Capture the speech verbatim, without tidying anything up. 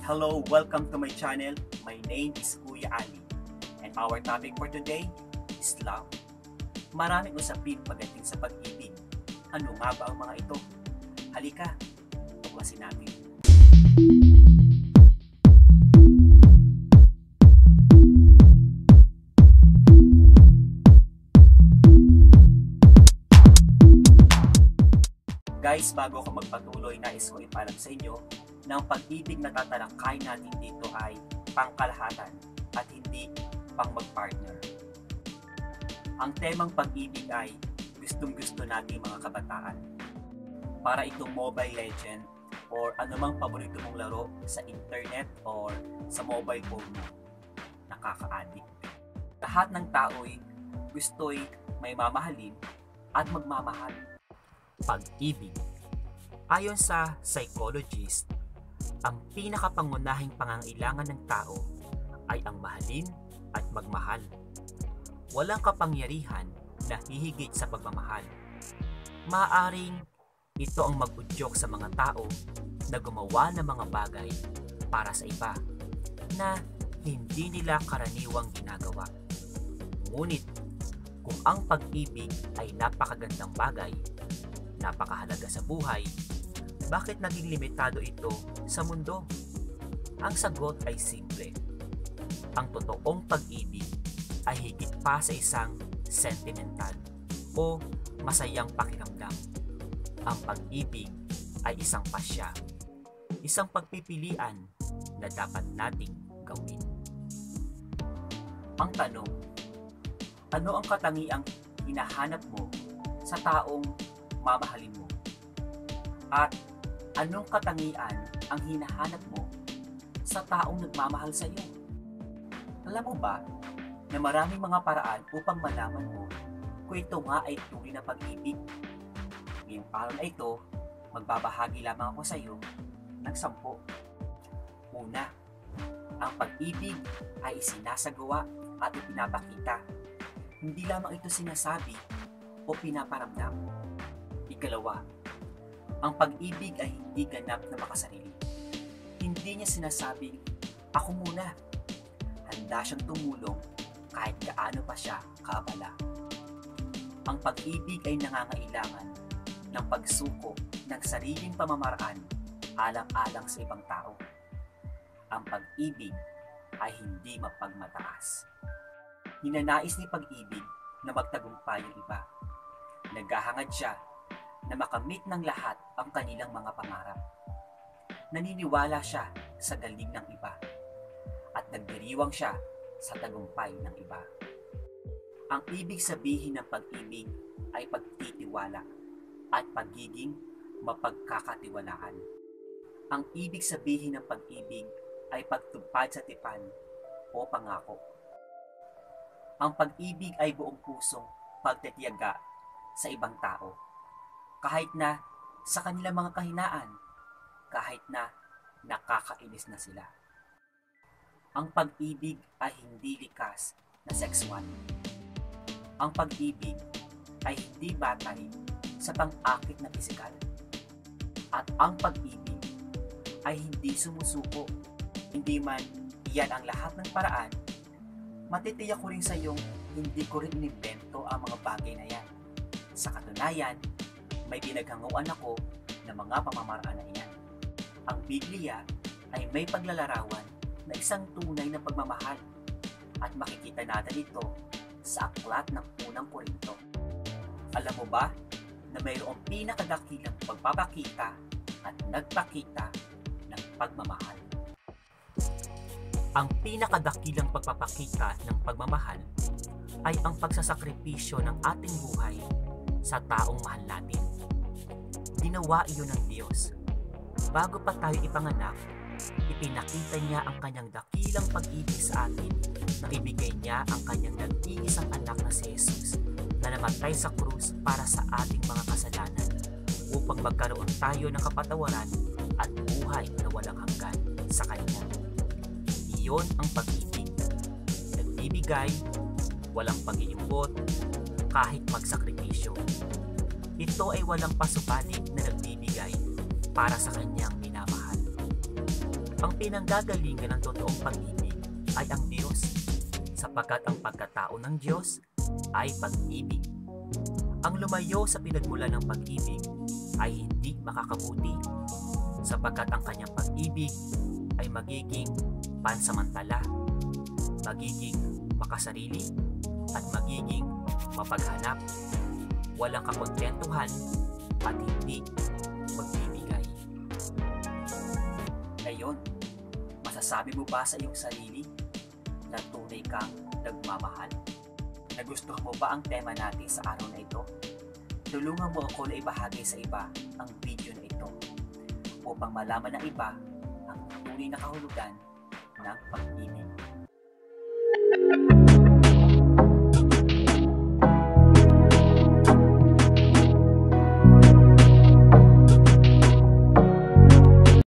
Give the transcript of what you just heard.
Hello, welcome to my channel. My name is Kuya Ali. And our topic for today is love. Maraming usapin pagdating sa pag-ibig. Ano nga ba ang mga ito? Halika, tuklasin natin. Guys, bago ako magpatuloy, nais ko ipaalam sa inyo na ang pag-ibig na tatalakay natin dito ay pangkalahatan at hindi pang mag-partner. Ang temang pag-ibig ay gustong-gusto nating mga kabataan. Para itong Mobile Legend or anumang paborito mong laro sa internet or sa mobile phone mo, nakaka-addict. Lahat ng tao'y gusto'y may mamahalin at magmamahal. Pag-ibig. Ayon sa psychologist, ang pinakapangunahing pangangailangan ng tao ay ang mahalin at magmahal. Walang kapangyarihan na hihigit sa pagmamahal. Maaaring ito ang mag-udyok sa mga tao na gumawa ng mga bagay para sa iba na hindi nila karaniwang ginagawa. Ngunit kung ang pag-ibig ay napakagandang bagay, napakahalaga sa buhay, bakit naging limitado ito sa mundo? Ang sagot ay simple. Ang totoong pag-ibig ay higit pa sa isang sentimental o masayang pakiramdam. Ang pag-ibig ay isang pasya, isang pagpipilian na dapat nating gawin. Ang tanong, ano ang katangiang hinahanap mo sa taong mamahalin mo? At anong katangian ang hinahanap mo sa taong nagmamahal sa iyo? Alam mo ba na maraming mga paraan upang malaman mo kung ito nga ay tunay na pag-ibig? Ngayong araw na ito, magbabahagi lamang ako sa iyo ng sampo. Una, ang pag-ibig ay isinasagawa at ipinapakita. Hindi lamang ito sinasabi o pinaparamdam. Ikalawa, ang pag-ibig ay hindi ganap na makasarili. Hindi niya sinasabing, ako muna. Handa siyang tumulong kahit gaano pa siya kaabala. Ang pag-ibig ay nangangailangan ng pagsuko ng sariling pamamaraan alang-alang sa ibang tao. Ang pag-ibig ay hindi mapagmataas. Ninanais ni pag-ibig na magtagumpay ang iba. Naghahangad siya na makamit ng lahat ang kanilang mga pangarap. Naniniwala siya sa galing ng iba at nagdiriwang siya sa tagumpay ng iba. Ang ibig sabihin ng pag-ibig ay pagtitiwala at pagiging mapagkakatiwalaan. Ang ibig sabihin ng pag-ibig ay pagtupad sa tipan o pangako. Ang pag-ibig ay buong pusong pagtitiyaga sa ibang tao. Kahit na sa kanilang mga kahinaan, kahit na nakakainis na sila. Ang pag-ibig ay hindi likas na sexual. Ang pag-ibig ay hindi batay sa pang-akit na pisikal. At ang pag-ibig ay hindi sumusuko. Hindi man iyan ang lahat ng paraan, matitiyak ko rin sa iyong hindi ko rin inimbento ang mga bagay na yan. Sa katunayan, may pinaghanguan ako ng mga pamamaraan na iyan. Ang Biblia ay may paglalarawan na isang tunay na pagmamahal at makikita natin ito sa aklat ng unang Korinto. Alam mo ba na mayroong pinakadakilang pagpapakita at nagpakita ng pagmamahal? Ang pinakadakilang pagpapakita ng pagmamahal ay ang pagsasakripisyo ng ating buhay sa taong mahal natin. Ginawa iyon ng Diyos. Bago pa tayo ipanganak, ipinakita niya ang kanyang dakilang pag-ibig sa atin nang ibigay niya ang kanyang nag-iisang anak na si Jesus na namatay sa krus para sa ating mga kasalanan upang magkaroon tayo ng kapatawaran at buhay na walang hanggan sa Kanya. Iyon ang pag-ibig. Nagbibigay, walang pag-iimbot, kahit magsakripisyo. Ito ay walang pasubalit na nagbibigay para sa kanyang minamahal. Ang pinanggagalingan ng totoong pag-ibig ay ang Diyos, sapagkat ang pagkatao ng Diyos ay pag-ibig. Ang lumayo sa pinagmulan ng pag-ibig ay hindi makakabuti, sapagkat ang kanyang pag-ibig ay magiging pansamantala, magiging makasarili, at magiging mapaghanap, walang kakontentuhan at hindi magbibigay. Ngayon, masasabi mo ba sa iyong sarili na tunay kang nagmamahal? Nagustuhan mo ba ang tema natin sa araw na ito? Tulungan mo ako na ibahagi sa iba ang video na ito upang malaman ng iba ang tunay na kahulugan ng pag-ibig.